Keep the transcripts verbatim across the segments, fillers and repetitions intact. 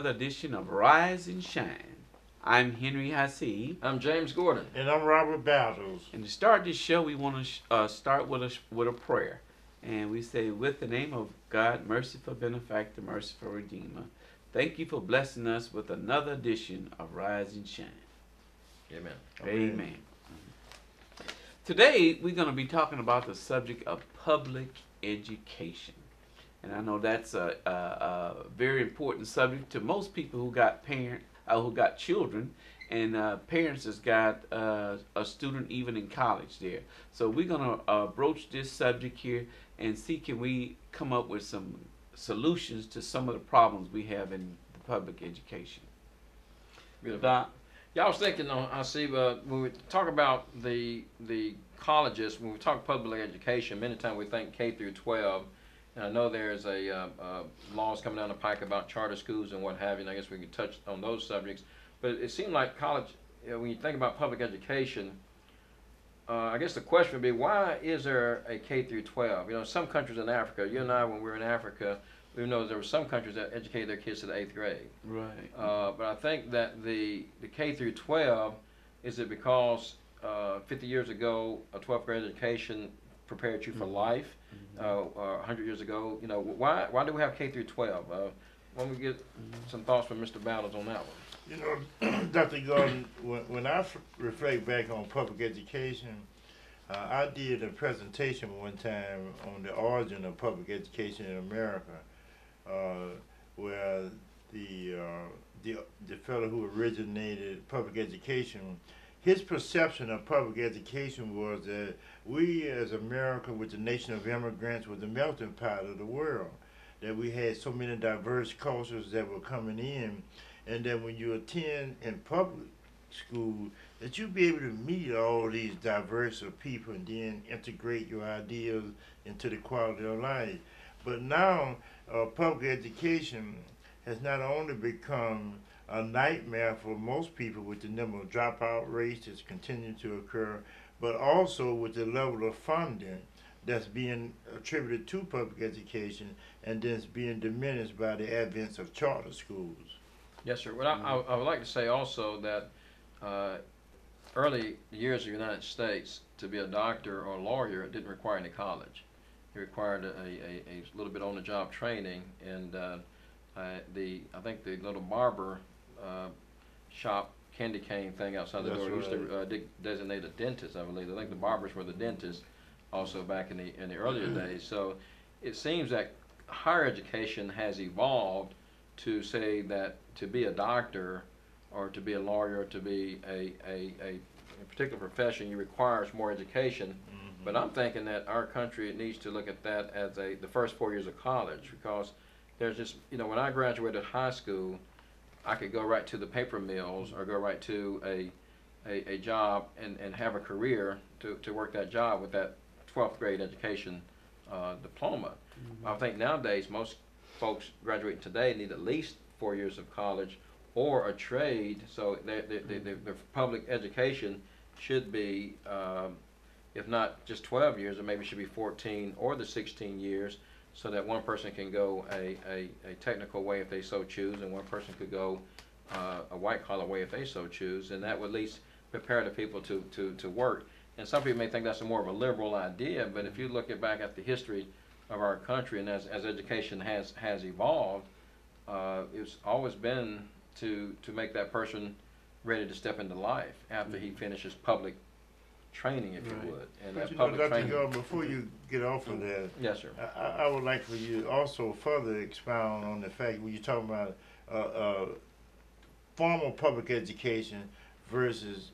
another edition of Rise and Shine. I'm Henry Hassey. I'm James Gordon. And I'm Robert Battles. And to start this show, we want to sh- uh, start with a, sh- with a prayer. And we say, with the name of God, merciful benefactor, merciful redeemer, thank you for blessing us with another edition of Rise and Shine. Amen. Amen. Amen. Today, we're going to be talking about the subject of public education. And I know that's a, a, a very important subject to most people who got parent, uh, who got children, and uh, parents has got uh, a student even in college there. So we're gonna uh, broach this subject here and see can we come up with some solutions to some of the problems we have in the public education. Beautiful. Doc? Yeah, I was thinking. Uh, I see. Uh, when we talk about the the colleges, when we talk public education, many times we think K through twelve. And I know there's a uh, uh, laws coming down the pike about charter schools and what have you, and I guess we can touch on those subjects. But it seemed like college, you know, when you think about public education, uh, I guess the question would be, why is there a K through twelve? You know, some countries in Africa, you and I, when we were in Africa, we know there were some countries that educated their kids to the eighth grade. Right. Uh, but I think that the, the K through twelve, is it because uh, fifty years ago, a twelfth grade education prepared you for Mm-hmm. life? Uh, uh, one hundred years ago, you know, why why do we have K through twelve? Uh, why don't we get some thoughts from Mister Battles on that one? You know, Doctor Gordon, when, when I f- reflect back on public education, uh, I did a presentation one time on the origin of public education in America, uh, where the, uh, the the fellow who originated public education, his perception of public education was that we as America, with the nation of immigrants, were the melting pot of the world, that we had so many diverse cultures that were coming in, and that when you attend in public school, that you'd be able to meet all these diverse of people and then integrate your ideas into the quality of life. But now, uh, public education has not only become a nightmare for most people with the number of dropout rates that's continuing to occur, but also with the level of funding that's being attributed to public education and then it's being diminished by the advent of charter schools. Yes, sir. Well, I, I, I would like to say also that uh, early years of the United States, to be a doctor or a lawyer, it didn't require any college. It required a, a, a little bit on-the-job training, and uh, I, the I think the little barber uh, shop candy cane thing outside the That's door used right. to uh, de- designate a dentist, I believe. I think the barbers were the dentists also back in the in the earlier days. So it seems that higher education has evolved to say that to be a doctor or to be a lawyer or to be a, a, a, a particular profession, you requires more education. Mm-hmm. But I'm thinking that our country needs to look at that as a the first four years of college, because there's just, you know, when I graduated high school, I could go right to the paper mills or go right to a a, a job and, and have a career to, to work that job with that twelfth grade education uh, diploma. Mm-hmm. I think nowadays most folks graduating today need at least four years of college or a trade, so their, their, their, their public education should be, um, if not just twelve years, or maybe should be fourteen or the sixteen years, so that one person can go a, a, a technical way if they so choose, and one person could go uh, a white-collar way if they so choose, and that would at least prepare the people to, to, to work. And some people may think that's a more of a liberal idea, but if you look at back at the history of our country and as, as education has, has evolved, uh, it's always been to, to make that person ready to step into life after he finishes public training, if Right. you would. And But that you know, public Doctor training. Gordon, before you get off of that, Yes, sir. I, I I would like for you to also further expound on the fact when you're talking about uh, uh, formal public education versus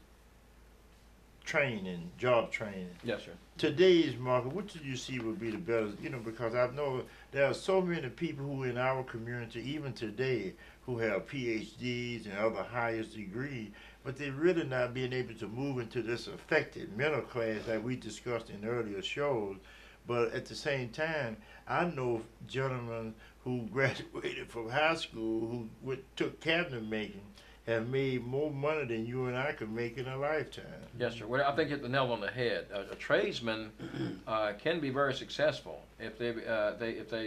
training, job training. Yes, sir. Today's market, what do you see would be the best? You know, because I know there are so many people who in our community, even today, who have P H Ds and other highest degree, but they're really not being able to move into this affected middle class that we discussed in earlier shows. But at the same time, I know gentlemen who graduated from high school who went, took cabinet making have made more money than you and I could make in a lifetime. Yes, sir. Well, I think you hit the nail on the head. A, a tradesman uh, can be very successful if they, uh, they if they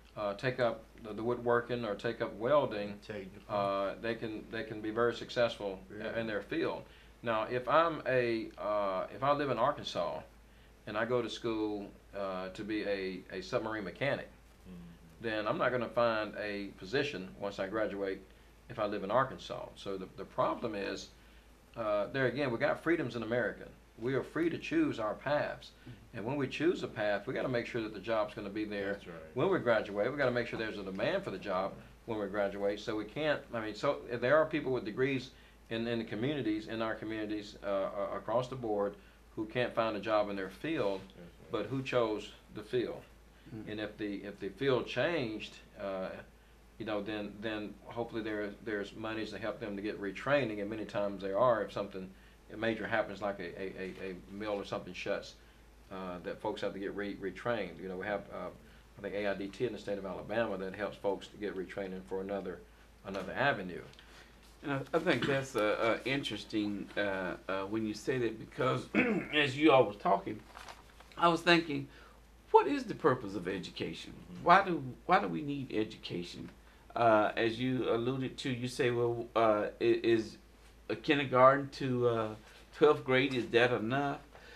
uh, take up the, the woodworking or take up welding, Take the- uh, they can they can be very successful Yeah. in their field. Now, if I'm a uh, if I live in Arkansas, and I go to school uh, to be a, a submarine mechanic, Mhm. then I'm not going to find a position once I graduate if I live in Arkansas. So the the problem is, uh, there again, we got freedoms in America. We are free to choose our paths, and when we choose a path, we got to make sure that the job's going to be there That's right. when we graduate. We got to make sure there's a demand for the job when we graduate. So we can't. I mean, so there are people with degrees in in the communities, in our communities uh, uh, across the board, who can't find a job in their field, That's right. but who chose the field. Mm. And if the if the field changed, uh, you know, then then hopefully there there's monies to help them to get retraining, and many times there are if something major happens, like a, a, a, a mill or something shuts, uh, that folks have to get re retrained. You know, we have uh, I think A I D T in the state of Alabama that helps folks to get retraining for another another avenue. And I, I think that's uh, uh, interesting uh, uh, when you say that, because as you all was talking, I was thinking, what is the purpose of education? Why do why do we need education? Uh, as you alluded to, you say, well, uh, i- is a kindergarten to uh, twelfth grade, is that enough?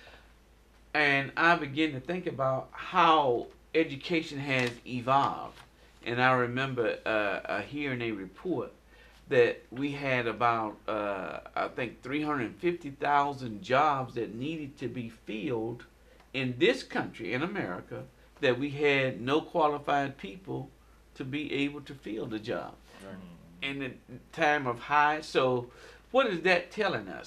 And I begin to think about how education has evolved. And I remember uh, uh, hearing a report that we had about, uh, I think, three hundred fifty thousand jobs that needed to be filled in this country, in America, that we had no qualified people to be able to fill the job in the time of high. So what is that telling us?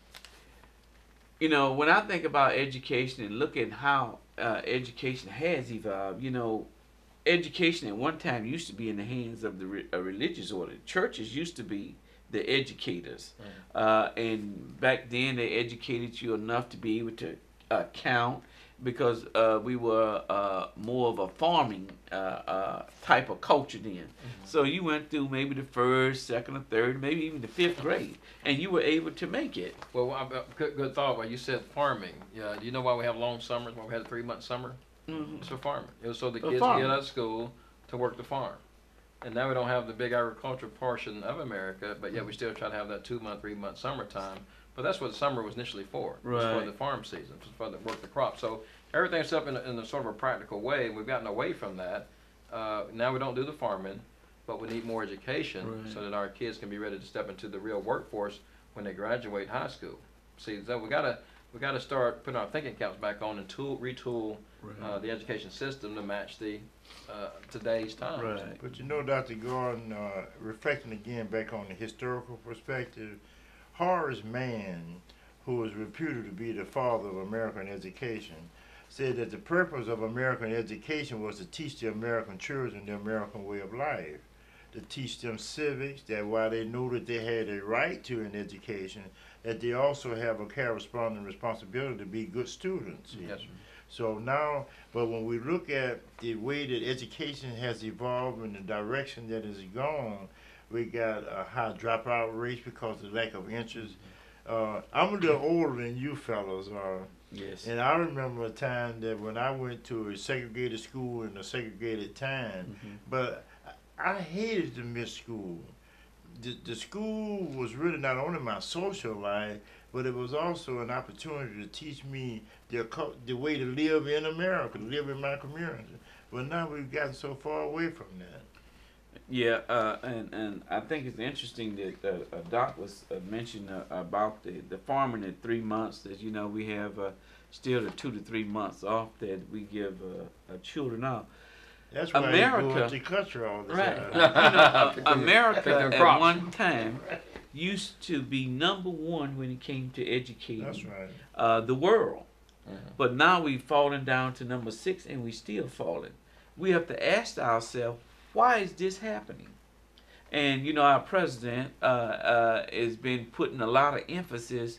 You know, when I think about education and look at how uh, education has evolved, you know, education at one time used to be in the hands of the re- a religious order. Churches used to be the educators. Uh, and back then they educated you enough to be able to uh, count, because uh, we were uh, more of a farming uh, uh, type of culture then. Mm-hmm. So you went through maybe the first, second, or third, maybe even the fifth grade, and you were able to make it. Well, I- I- good, good thought. Well, you said farming. Yeah, do you know why we have long summers? Why we had a three-month summer? Mhm. It's for farming. It was so the For kids farming. get out of school to work the farm. And now we don't have the big agricultural portion of America, but yet we still try to have that two-month, three-month summertime. But that's what the summer was initially for. It was for Right. the farm season, it was for the work the crop. So everything's up in a, in a sort of a practical way, and we've gotten away from that. Uh, now we don't do the farming, but we need more education Right. so that our kids can be ready to step into the real workforce when they graduate high school. See, so we gotta we gotta start putting our thinking caps back on and tool retool uh, the education system to match the uh, today's times. Right. But you know, Doctor Gordon, uh, reflecting again back on the historical perspective, Horace Mann, who was reputed to be the father of American education, said that the purpose of American education was to teach the American children the American way of life, to teach them civics, that while they knew that they had a right to an education, that they also have a corresponding responsibility to be good students. Yes, sir. So now, but when we look at the way that education has evolved and the direction that it's gone, we got a high dropout rates because of lack of interest. Uh, I'm a little older than you fellows are, Yes. and I remember a time that when I went to a segregated school in a segregated time, Mhm. but I I hated to miss school. The, the school was really not only my social life, but it was also an opportunity to teach me the, occult- the way to live in America, to live in my community. But now we've gotten so far away from that. Yeah, uh, and and I think it's interesting that uh, uh, Doc was uh, mentioned uh, about the the farming in three months. As you know, we have uh, still the two to three months off that we give uh, uh, children off. That's why America- you go to the country all the Right. time. You know, uh, Pick them- pick America them at crops. one time used to be number one when it came to educating That's right. uh, the world. Mhm. But now we've fallen down to number six, and we still falling. We have to ask ourselves, why is this happening? And you know, our president uh, uh, has been putting a lot of emphasis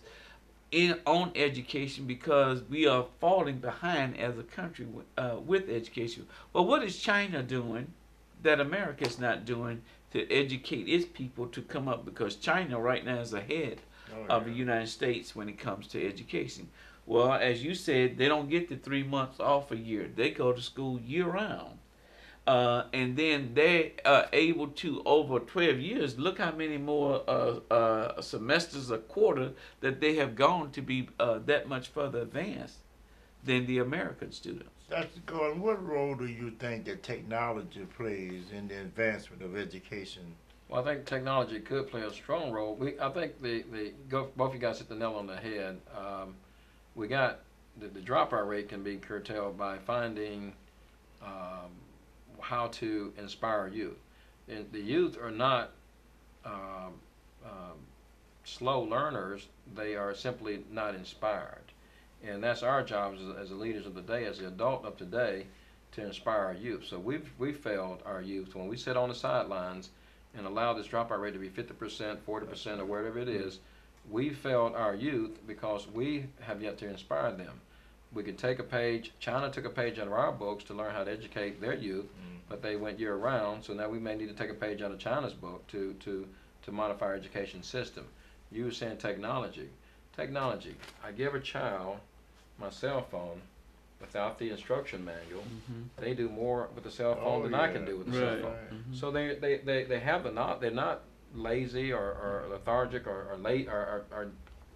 in on education, because we are falling behind as a country with, uh, with education. Well, what is China doing that America is not doing to educate its people to come up? Because China right now is ahead Oh, of the yeah. United States when it comes to education. Well, as you said, they don't get the three months off a year. They go to school year round. Uh, and then they are able to, over twelve years, look how many more uh, uh, semesters a quarter that they have gone to be uh, that much further advanced than the American students. Doctor Gordon, what role do you think that technology plays in the advancement of education? Well, I think technology could play a strong role. We, I think the, the go, both of you guys hit the nail on the head. Um, we got the, the dropout rate can be curtailed by finding um, how to inspire youth. And the youth are not um, um, slow learners; they are simply not inspired. And that's our job as, as the leaders of the day, as the adult of today, to inspire our youth. So we've we've failed our youth when we sit on the sidelines and allow this dropout rate to be fifty percent, forty percent, or whatever it is. We failed our youth because we have yet to inspire them. We could take a page. China took a page out of our books to learn how to educate their youth, mm. but they went year round. So now we may need to take a page out of China's book to to to modify our education system. You were saying technology. Technology. I give a child my cell phone without the instruction manual. Mm-hmm. They do more with the cell phone oh, than yeah. I can do with the right. cell phone. Mm-hmm. So they, they, they, they have the not they're not lazy or, or lethargic or, or late or, or, or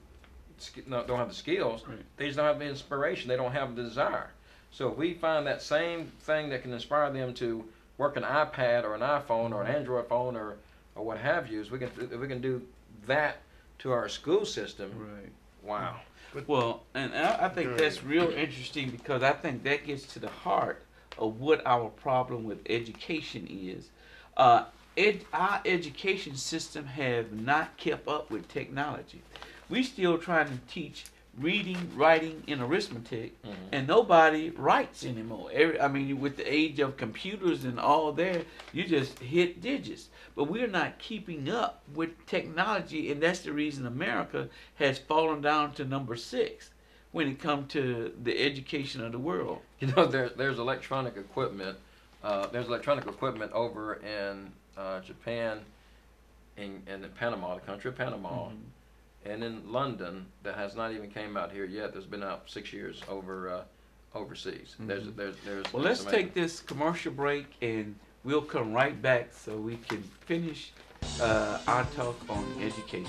not, don't have the skills. Right. They just don't have the inspiration. They don't have the desire. So if we find that same thing that can inspire them to work an iPad or an iPhone or an Android phone or, or what have you, is we can if we can do that to our school system. Right. Wow. Well, and I, I think that's real interesting because I think that gets to the heart of what our problem with education is. Uh, ed, our education system have not kept up with technology. We still trying to teach reading, writing, and arithmetic, mm-hmm. and nobody writes anymore. Every, I mean, with the age of computers and all there, you just hit digits. But we're not keeping up with technology, and that's the reason America has fallen down to number six when it comes to the education of the world. You know, there, there's electronic equipment. Uh, there's electronic equipment over in uh, Japan, in, in Panama, the country of Panama, mm-hmm. and in London that has not even came out here yet. There's been out six years over uh, overseas. Mm-hmm. There's, there's, there's. Well, let's take this commercial break and we'll come right back so we can finish uh, our talk on education.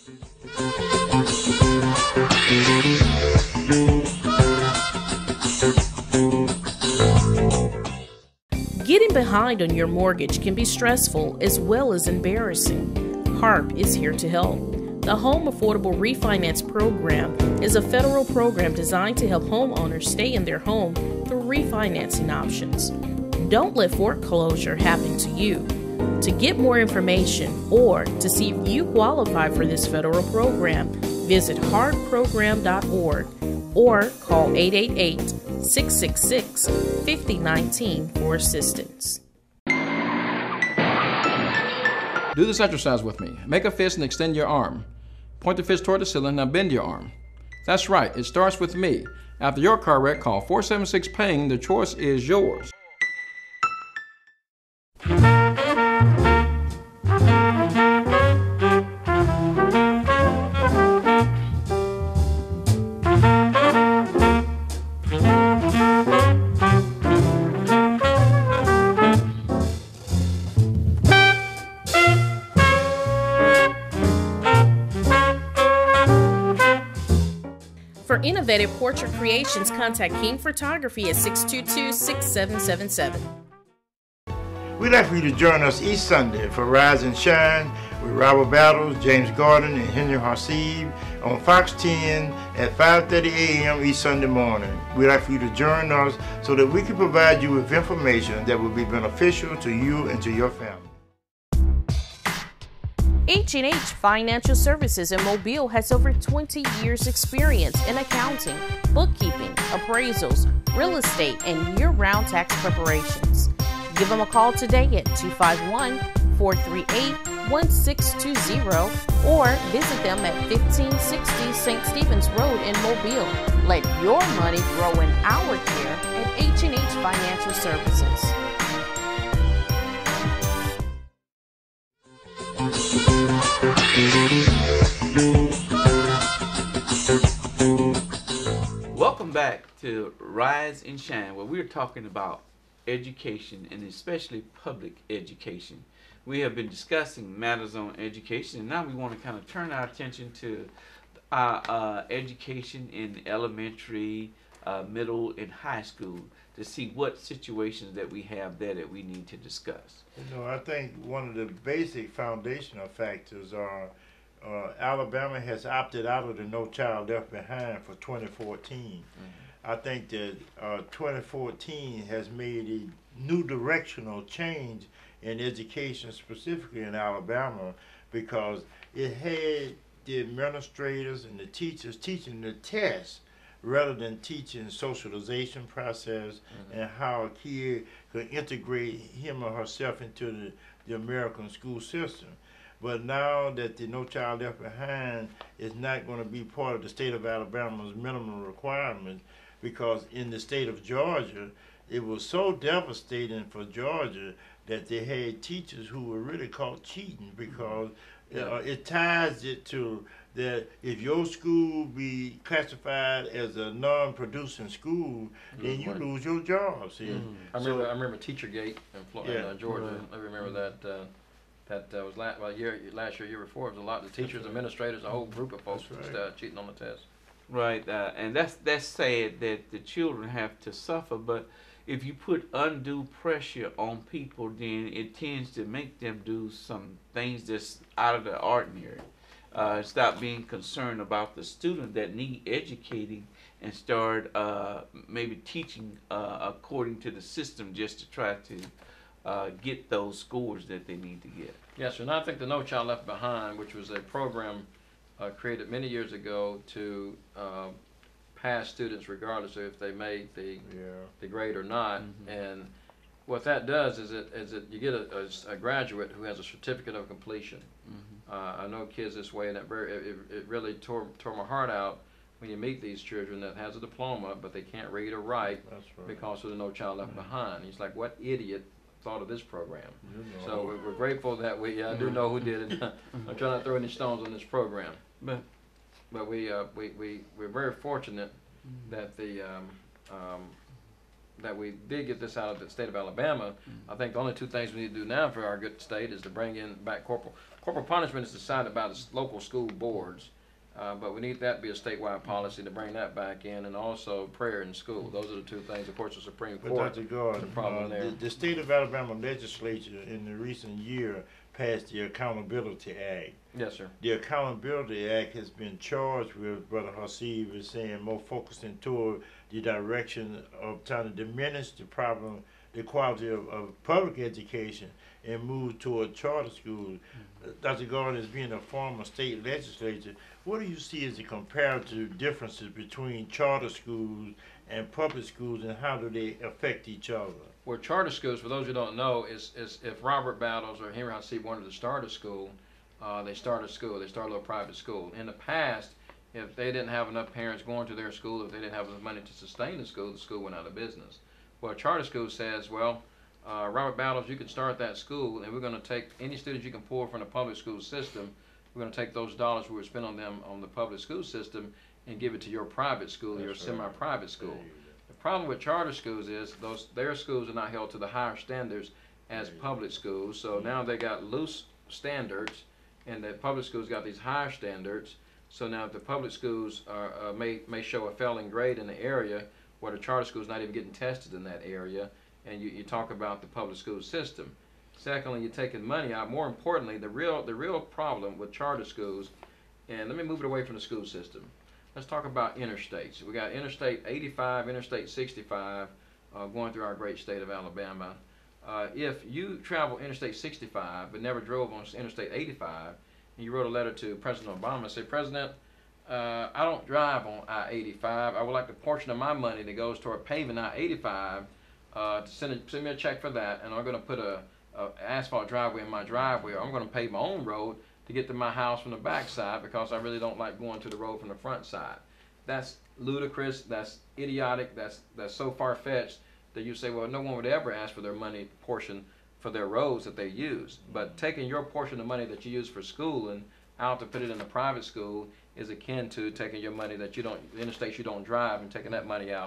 Getting behind on your mortgage can be stressful as well as embarrassing. HARP is here to help. The Home Affordable Refinance Program is a federal program designed to help homeowners stay in their home through refinancing options. Don't let foreclosure happen to you. To get more information or to see if you qualify for this federal program, visit hard program dot org or call eight eight eight, six six six, five zero one nine for assistance. Do this exercise with me. Make a fist and extend your arm. Point the fist toward the ceiling, now bend your arm. That's right, it starts with me. After your car wreck, call four seven six PAIN. The choice is yours. For innovative portrait creations, contact King Photography at six two two, six seven seven seven. We'd like for you to join us each Sunday for Rise and Shine with Robert Battles, James Gordon, and Henry Harsib on Fox ten at five thirty a m each Sunday morning. We'd like for you to join us so that we can provide you with information that will be beneficial to you and to your family. H and H Financial Services in Mobile has over twenty years experience in accounting, bookkeeping, appraisals, real estate, and year-round tax preparations. Give them a call today at two five one, four three eight, one six two zero or visit them at fifteen sixty Saint Stephen's Road in Mobile. Let your money grow in our care at H and H Financial Services. Welcome back to Rise and Shine, where we're talking about education, and especially public education. We have been discussing matters on education, and now we want to kind of turn our attention to our uh, education in elementary, uh, middle, and high school to see what situations that we have there that we need to discuss. You know, I think one of the basic foundational factors are uh, Alabama has opted out of the No Child Left Behind for twenty fourteen. Mm-hmm. I think that uh, twenty fourteen has made a new directional change in education, specifically in Alabama, because it had the administrators and the teachers teaching the test rather than teaching socialization process mm-hmm. and how a kid could integrate him or herself into the, the American school system. But now that the No Child Left Behind is not going to be part of the state of Alabama's minimum requirements, because in the state of Georgia, it was so devastating for Georgia that they had teachers who were really caught cheating, because mm-hmm. uh, it ties it to that if your school be classified as a non-producing school, mm-hmm. then you lose your job. See? Mm-hmm. I remember I remember TeacherGate in Florida, yeah, uh, Georgia. right. I remember that. Uh, that uh, was last well, year last year, year before. It was a lot of the teachers, right. administrators, a whole group of folks That's just right. uh, cheating on the test. Right, uh, and that's that's sad that the children have to suffer. But if you put undue pressure on people, then it tends to make them do some things that's out of the ordinary. Uh, stop being concerned about the student that need educating and start uh, maybe teaching uh, according to the system just to try to uh, get those scores that they need to get. Yes, and I think the No Child Left Behind, which was a program uh, created many years ago to uh, pass students regardless of if they made the Yeah. the grade or not. Mm-hmm. And what that does is it is it you get a, a, a graduate who has a certificate of completion. Mm-hmm. Uh, I know kids this way, and it, very, it, it really tore tore my heart out when you meet these children that has a diploma but they can't read or write That's right. because of the No Child Left Mm-hmm. Behind. He's like, what idiot thought of this program? You know. So we're, we're grateful that we. Yeah, I do know who did it. I'm trying not to throw any stones on this program, But but we uh, we we we're very fortunate that the um, um, that we did get this out of the state of Alabama. I think the only two things we need to do now for our good state is to bring in back corporal corporal punishment is decided by the s- local school boards, uh, but we need that to be a statewide policy to bring that back in, and also prayer in school. Those are the two things. Of course, the Supreme But Court. Doctor Gordon, the problem uh, there. the, the state of Alabama legislature in the recent year passed the Accountability Act. Yes, sir. The Accountability Act has been charged with, Brother Hasib is saying, more focusing toward the direction of trying to diminish the problem, the quality of, of public education, and move toward charter schools. Mm-hmm. Uh, Doctor Gordon, as being a former state legislator, what do you see as the comparative differences between charter schools and public schools, and how do they affect each other? Well, charter schools, for those who don't know, is, is if Robert Battles or Henry Hasib wanted to start a school, uh, they start a school, they start a little private school. In the past, if they didn't have enough parents going to their school, if they didn't have enough money to sustain the school, the school went out of business. Well, a charter school says, well, uh, Robert Battles, you can start that school, and we're going to take any students you can pull from the public school system, we're going to take those dollars we were spending on them on the public school system and give it to your private school, That's your right. semi-private school. There you go. The problem with charter schools is those their schools are not held to the higher standards as public schools. So now they got loose standards, and the public schools got these higher standards. So now if the public schools are, uh, may may show a failing grade in the area, where the charter school's not even getting tested in that area, and you, you talk about the public school system. Secondly, you're taking money out. More importantly, the real the real problem with charter schools, and let me move it away from the school system. Let's talk about interstates. We got Interstate eighty-five, Interstate sixty-five, uh, going through our great state of Alabama. Uh, if you travel Interstate sixty-five but never drove on Interstate eighty-five, and you wrote a letter to President Obama and said, President, uh, I don't drive on I eighty-five. I would like a portion of my money that goes toward paving I eighty-five uh, to send, a, send me a check for that, and I'm going to put a, a asphalt driveway in my driveway. Or I'm going to pave my own road to get to my house from the back side because I really don't like going to the road from the front side. That's ludicrous, that's idiotic, that's that's so far-fetched that you say, well, no one would ever ask for their money portion for their roads that they use. But taking your portion of money that you use for schooling out to put it in a private school is akin to taking your money that you don't, the interstates you don't drive, and taking that money out for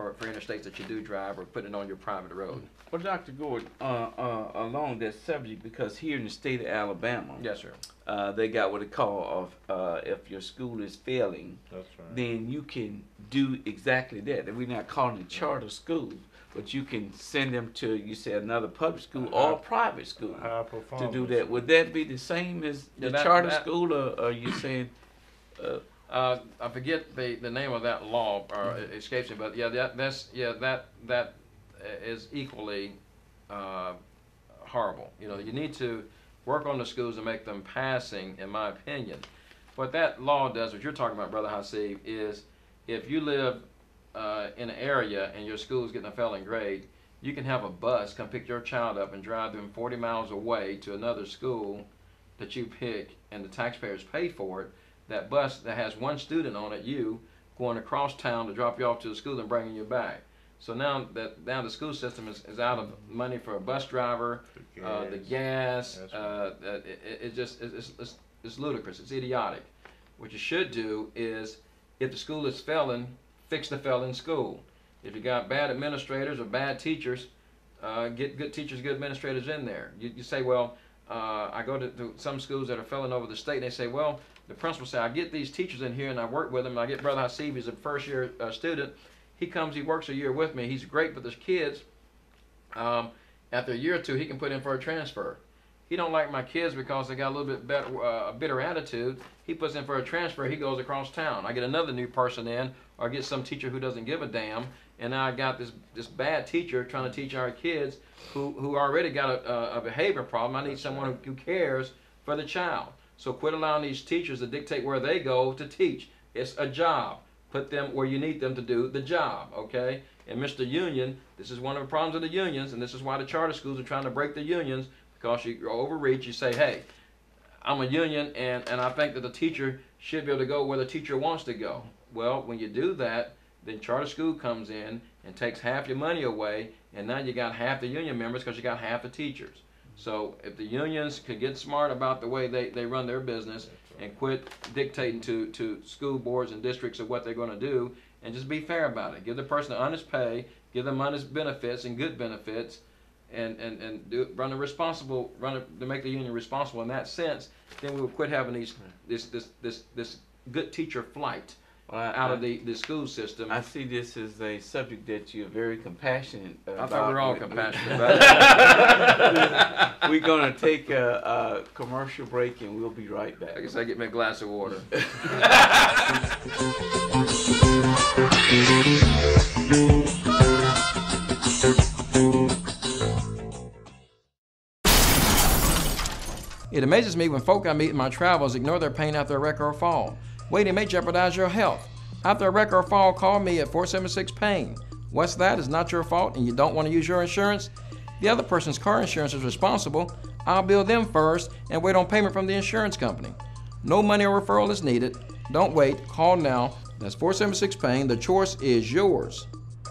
for, for interstates that you do drive or putting it on your private road. Well, Doctor Gordon, uh, uh, along that subject, because here in the state of Alabama, Yes, sir. uh, they got what they call of uh, if your school is failing, That's right. then you can do exactly that. And we're not calling it charter school, but you can send them to, you say, another public school or a private school High to performance. do that. Would that be the same as the Yeah, that- charter that- school, or are you saying? Uh, Uh, I forget the, the name of that law, or it escapes me, but yeah, that, that's, yeah, that, that is equally, uh, horrible. You know, you need to work on the schools and make them passing, in my opinion. What that law does, what you're talking about, Brother Hasib, is if you live, uh, in an area and your school is getting a failing grade, you can have a bus come pick your child up and drive them forty miles away to another school that you pick, and the taxpayers pay for it. That bus that has one student on it, you, going across town to drop you off to the school and bringing you back. So now that now the school system is, is out of money for a bus driver, The uh, the gas. gas, That's uh, uh, it, it it just it's, it's, it's ludicrous. It's idiotic. What you should do is, if the school is failing, fix the failing school. If you got bad administrators or bad teachers, uh, get good teachers, good administrators in there. You, you say, well, uh, I go to, to some schools that are failing over the state, and they say, well, the principal say, I get these teachers in here and I work with them, and I get Brother Hasib, he's a first year uh, student. He comes, he works a year with me, he's great with his kids. Um, after a year or two, he can put in for a transfer. He don't like my kids because they got a little bit better, uh, a bitter attitude. He puts in for a transfer, he goes across town. I get another new person in, or I get some teacher who doesn't give a damn, and now I got this, this bad teacher trying to teach our kids who, who already got a, a, a behavior problem. I need someone who, who cares for the child. So quit allowing these teachers to dictate where they go to teach. It's a job. Put them where you need them to do the job, okay? And Mister Union, this is one of the problems of the unions, and this is why the charter schools are trying to break the unions, because you overreach. You say, hey, I'm a union, and, and I think that the teacher should be able to go where the teacher wants to go. Well, when you do that, then charter school comes in and takes half your money away, and now you got half the union members because you got half the teachers. So if the unions could get smart about the way they, they run their business and quit dictating to, to school boards and districts of what they're going to do, and just be fair about it. Give the person honest pay, give them honest benefits and good benefits, and, and, and do, run a responsible, run a, to make the union responsible in that sense, then we will quit having these, this, this, this, this good teacher flight well, I, out I, of the, the school system. I see this as a subject that you're very compassionate about. I thought we were all We- compassionate about it. We're going to take a, a commercial break, and we'll be right back. I guess I get me a glass of water. It amazes me when folk I meet in my travels ignore their pain after a wreck or a fall. Waiting may jeopardize your health. After a wreck or a fall, call me at four seven six pain. What's that? Is not your fault and you don't want to use your insurance? The other person's car insurance is responsible. I'll bill them first and wait on payment from the insurance company. No money or referral is needed. Don't wait. Call now. That's four seven six pain. The choice is yours.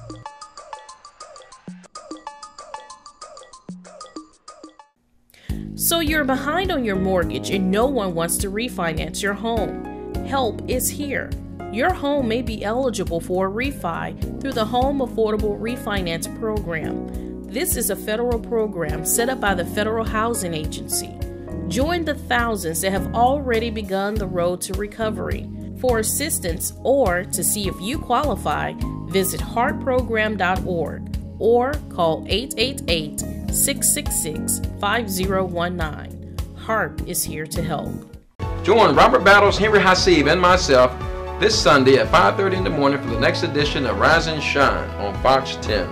So you're behind on your mortgage and no one wants to refinance your home. Help is here. Your home may be eligible for a refi through the Home Affordable Refinance Program. This is a federal program set up by the Federal Housing Agency. Join the thousands that have already begun the road to recovery. For assistance or to see if you qualify, visit heart program dot org or call eight eight eight, six six six, five zero one nine. HARP is here to help. Join Robert Battles, Henry Hasib, and myself this Sunday at five thirty in the morning for the next edition of Rise and Shine on Fox ten.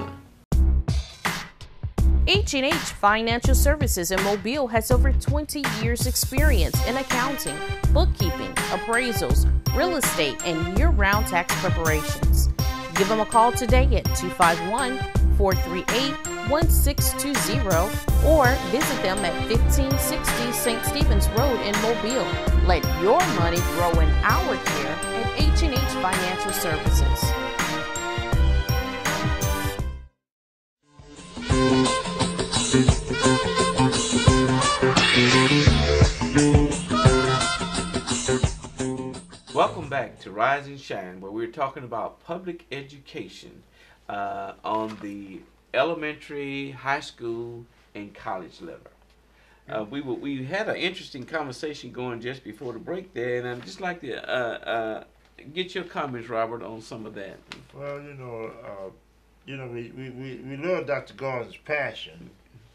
H and H Financial Services in Mobile has over twenty years experience in accounting, bookkeeping, appraisals, real estate, and year-round tax preparations. Give them a call today at two five one, four three eight, one six two zero or visit them at fifteen sixty Saint Stephen's Road in Mobile. Let your money grow in our care at H and H Financial Services. Welcome back to Rise and Shine, where we're talking about public education. uh, on the elementary, high school, and college level. Uh, we were, we had an interesting conversation going just before the break there, and I'd just like to uh, uh, get your comments, Robert, on some of that. Well, you know, uh, you know, we, we, we, we love Doctor Gordon's passion,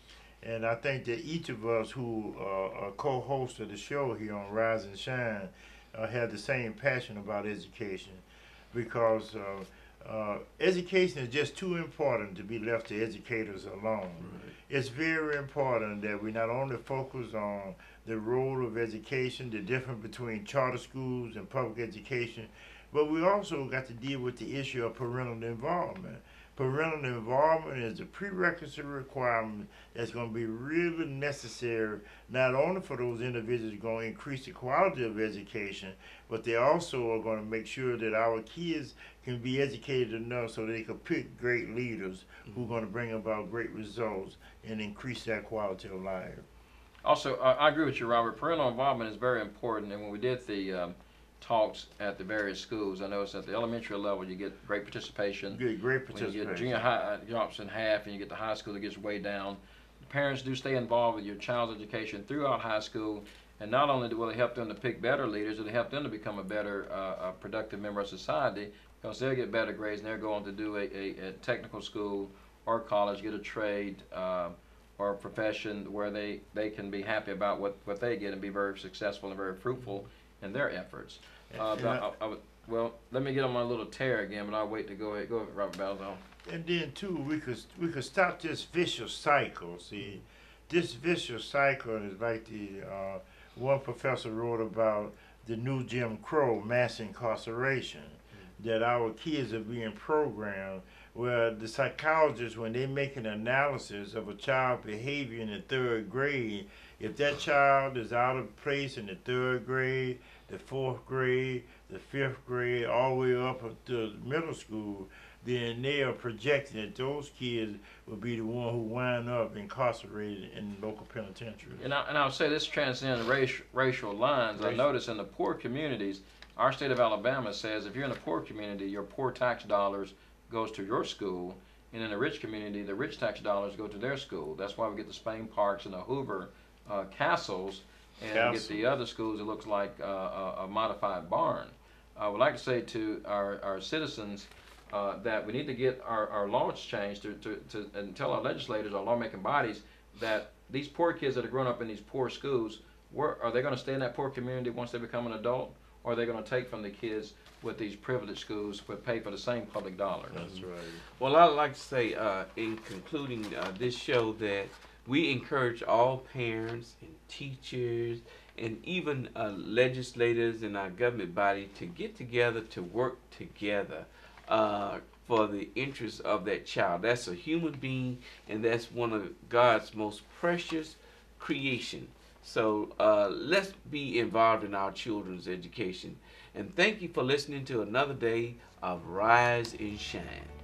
and I think that each of us who uh, are co-hosts of the show here on Rise and Shine uh, have the same passion about education, because uh, uh, education is just too important to be left to educators alone. Right. It's very important that we not only focus on the role of education, the difference between charter schools and public education, but we also got to deal with the issue of parental involvement. Parental involvement is a prerequisite requirement that's going to be really necessary, not only for those individuals going to increase the quality of education, but they also are going to make sure that our kids can be educated enough so they can pick great leaders who are going to bring about great results and increase that quality of life. Also, I, I agree with you, Robert. Parental involvement is very important, and when we did the um, talks at the various schools, I noticed at the elementary level you get great participation. Good, great When participation. you get junior high, it drops in half, and you get the high school that gets way down. The parents do stay involved with your child's education throughout high school, and not only will they help them to pick better leaders, it'll help them to become a better, uh, a productive member of society, because they'll get better grades and they'll go on to do a, a, a technical school or college, get a trade uh, or a profession where they, they can be happy about what, what they get and be very successful and very fruitful in their efforts. Uh, but I, I would, well, let me get on my little tear again, but I'll wait to go ahead. Go ahead, Robert Balzone. And then too, we could we could stop this vicious cycle. See, this vicious cycle is like the uh, one professor wrote about the new Jim Crow, mass incarceration, mm-hmm. that our kids are being programmed. Where the psychologists, when they make an analysis of a child's behavior in the third grade, if that child is out of place in the third grade, the fourth grade, the fifth grade, all the way up to middle school, then they are projecting that those kids will be the one who wind up incarcerated in local penitentiaries. And, I, and I'll say this transcends race, racial lines. Racial. I notice in the poor communities, our state of Alabama says if you're in a poor community, your poor tax dollars goes to your school, and in a rich community, the rich tax dollars go to their school. That's why we get the Spain Parks and the Hoover uh, castles, and Castle. we get the other schools it looks like uh, a, a modified barn. I would like to say to our, our citizens uh, that we need to get our, our laws changed to, to, to, and tell our legislators, our lawmaking bodies, that these poor kids that are growing up in these poor schools, where, are they going to stay in that poor community once they become an adult, or are they going to take from the kids with these privileged schools but pay for the same public dollar? That's right. Well, I'd like to say uh, in concluding uh, this show that we encourage all parents and teachers and even uh, legislators in our government body to get together to work together uh, for the interest of that child. That's a human being, and that's one of God's most precious creation. So uh, let's be involved in our children's education. And thank you for listening to another day of Rise and Shine.